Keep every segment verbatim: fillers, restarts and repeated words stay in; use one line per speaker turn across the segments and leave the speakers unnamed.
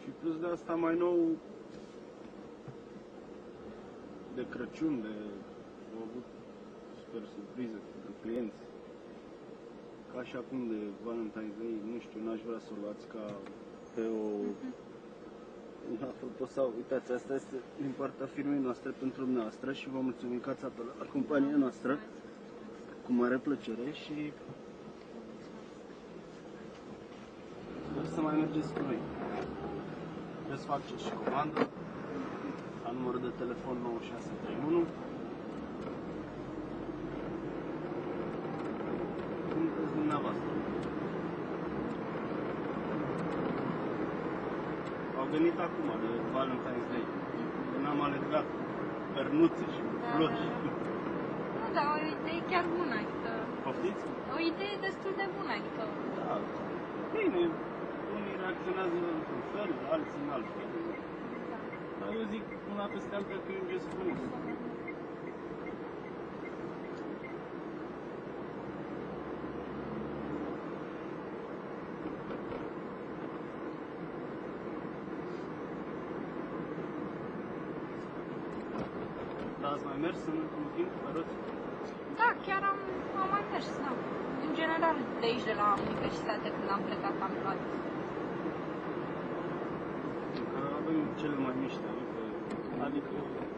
Și plus de asta mai nou, de Crăciun, de au avut super surprize pentru clienți. Ca și acum de Valentine's Day, nu știu, n-aș vrea să o luați ca pe o... Apropo, sau, uitați, asta este din partea firmei noastre pentru dumneavoastră și vă mulțumim că ați apelat la compania noastră cu mare plăcere și sper să mai mergeți cu noi. Vreți să faceți și comandă la numărul de telefon nouă șase trei unu. Sunteți dumneavoastră. Au venit acum de Valentine's Day. N-am alergat pernuțe și flori.
Nu, dar o idee chiar bună, adică...
Poftiți?
O idee destul de bună, adică...
Da, bine, unii reacționează într-un fel, alții în alt fel. Dar eu zic, una peste alta că e un gest frumos. Da, ați mai mers în ultimul timp pe roți?
Da, chiar am, am mai mers, da. În general, de aici, de la universitate, când am plecat, am luat.
Că avem cele mai mici tarife, adică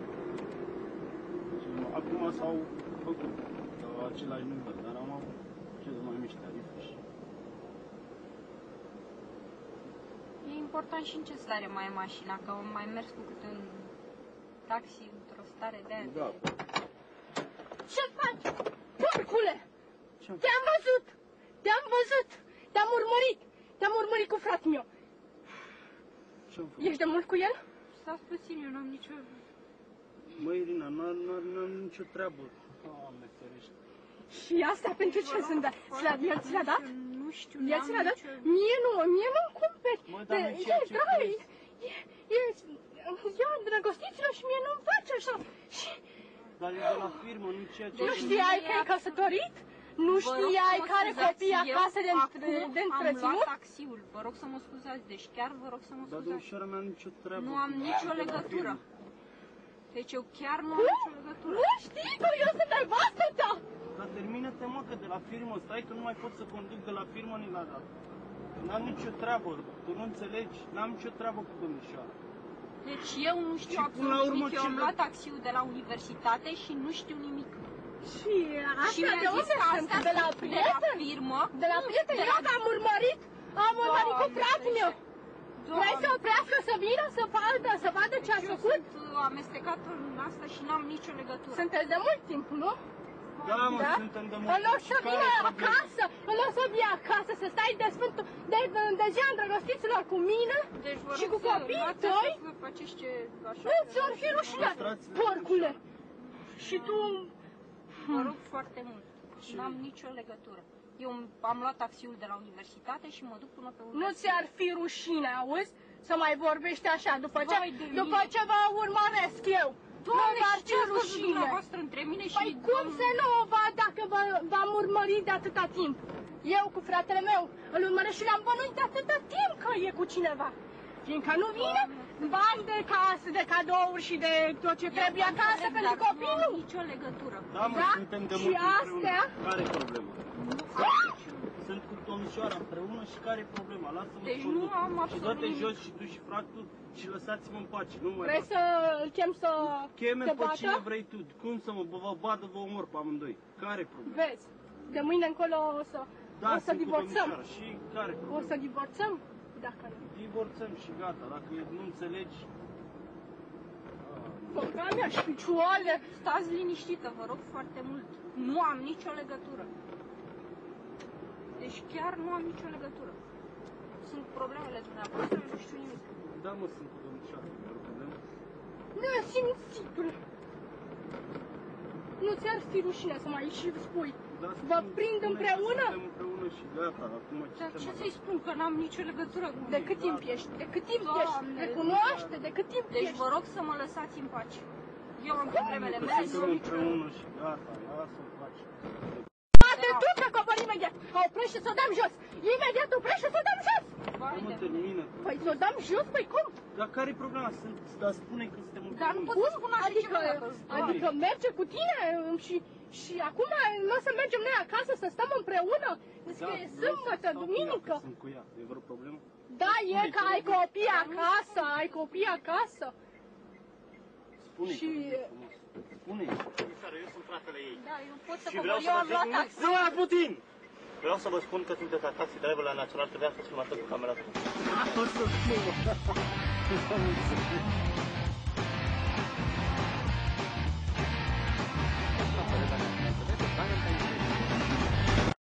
acum s-au făcut la același nivel, dar am avut cele mai mici tarife și...
E important și în ce stare mai e mașina, că am mai mers cu câte un taxi într-o stare de aia.
Da.
Ce faci? Porcule! Te-am văzut! Te-am văzut! Te-am urmărit! Te-am urmărit cu fratele meu!
Ce-am făcut?
Ești de mult cu el?
Stați puțin, eu n-am nicio...
Măi, Irina, n-am nicio treabă. Doamne ferește.
Și asta pentru ce sunt dat? El ți l-a dat?
Nu știu,
El ți l-a dat?
nicio...
Mie nu, mie nu-mi cumperi.
Mă, dar nu ceea ce
da,
crezi.
e, e, eu îndrăgostiților și mie nu-mi face așa. Și
Dar e de la firmă, nu ceea ce...
nu știai că e căsătorit? Nu știai că are copii acasă de, de
Am
întreținut?
luat taxiul, vă rog să mă scuzați, deci chiar vă rog să mă
Dar
scuzați.
domnișoara mea nicio treabă.
Nu am
cu-
nicio
cu
legătură.
firmă.
Deci eu chiar nu am nicio legătură.
Nu știi că eu sunt nevastă ta?
Dar termină-te, mă, că de la firmă, stai că nu mai pot să conduc de la firmă ni la dat. N-am nicio treabă, tu nu înțelegi, n-am nicio treabă cu domnișoara.
Deci eu nu știu
Și până la
absolut
urmă
nimic, eu
ce
am
le-
luat taxiul de la universitate și nu știu nimic.
Și
Și
asta
mi-a
de
zis
unde
că
sunt?
astea
De la
sunt de la
prieten?
firmă.
De la prieten?
de
Eu
la-
am urmărit, am urmărit cu
Doamne
fratele meu. Vrei să
Doamne,
oprească, să vină, să vadă, să vadă ce a
eu
făcut?
sunt uh, amestecat în asta și n-am nicio legătură.
Sunteți de mult timp, nu?
Da, mă,
Da?
suntem de
În
mult.
loc
Și
să
care
vină
e problema?
acasă, în loc să vii acasă, să stai de sfântul, de, de, de ziua îndrăgostiților cu mine
Deci vă
și
rog
cu
să
copiii
luați
tăi,
așa, să faceți ce așa.
nu ți-or fi rușine,
Păstrați-vă
porcule. Și tu,
Vă rog foarte mult. N-am nicio legătură. Eu am luat taxiul de la universitate și mă duc până pe
nu
universitate.
ți-ar fi rușine, auzi? Să mai vorbești așa, după ce,
Vai de
după
mine.
ce vă urmăresc eu.
Doamne,
nu v-ar
și
fi
ce ați văzut
rușine.
dumneavoastră între mine și...
Păi cum să nu o vad dacă vă- v-am urmărit de atâta timp? Eu cu fratele meu îl urmăresc și l-am bănuit de atâta timp că e cu cineva. Fiindcă nu vine bani de casă, de cadouri și de tot ce trebuie acasă pentru copii,
Nu am
nu.
nicio legătură.
Da, mă,
Da?
suntem de
Și
mult
astea?
împreună. Care e problema? Sunt cu domnișoara împreună și care e problema? Lasă-mă
Deci
să
nu
conduc.
am
Și
absolut
dă-te
nimic.
jos și tu și fractul și lăsați-mă în pace. Nu mai
Vrei
fac.
să îl chem să
Cheme
te
pe cine
bată?
vrei tu. Cum să mă vă bată, vă omor pe amândoi. Care e problema?
Vezi, de mâine încolo o să,
Da,
o să
sunt cu
divorțăm.
domnișoara. Și care e
O
problema?
să divorțăm? Dacă nu.
Divorțăm și gata. Dacă nu înțelegi...
Făca mea și picioare.
Stați liniștită, vă rog foarte mult. Nu am nicio legătură. Deci chiar nu am nicio legătură. Sunt problemele dumneavoastră, nu știu nimic.
Da, mă, sunt cu domnișoara. Care e problema?
Nu, simt sigur. Nu ți-ar fi rușine să mai și spui.
Da,
Vă
spune-
prind
spune că
împreună?
Suntem împreună și gata. Acum ce
Dar
să
ce
mai
să-i spun, că n-am nicio legătură cu
De cât timp ești? De cât timp ești?
Doamne,
Recunoaște, de cât timp
Deci
ești?
vă rog să mă lăsați în pace. Eu am problemele
Că
mele, nu
suntem
am nicio legătură.
împreună și gata. Lasă-o, face.
Bate tu pe copii! cobor imediat. Oprește și să o dăm jos. Imediat oprește și să o dăm jos.
Hai mă, termină.
Păi să o dăm jos? Păi cum?
Dar care e problema? Să, dar spune că suntem
Dar nu
împreună.
pot să spun așa
Adică,
ceva dacă îți spun.
adică merge cu tine și, și acum nu o să mergem noi acasă să stăm împreună? Zici că e
vreau să
sâmbătă,
stau cu ea,
duminică.
că Sunt cu ea. E vreo problemă?
Da, e
Spune
că ai
că-
copii acasă, ai copii acasă.
Spune
Și-
că e frumos. Spune.
Eu sunt fratele ei.
Da, eu pot să
Și
cobor.
vreau să
Eu
vă
am
zic,
luat
nu,
taxi.
nu mai puțin! Vreau să vă spun că sunteți la taxi driver la național, trebuia să filmați cu camera.
O să fiu.